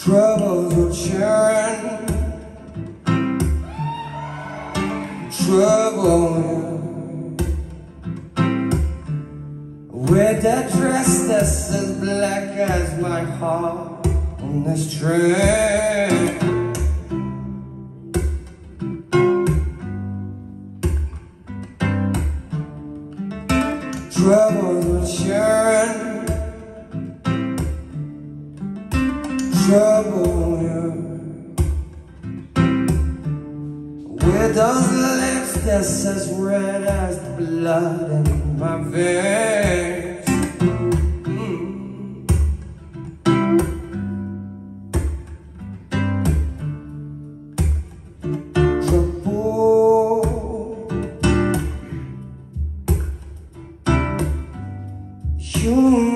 Troubles will churn, trouble with a dress that's as black as my heart on this train. Troubles will churn, trouble with those lips that's as red as the blood in my veins. Trouble, you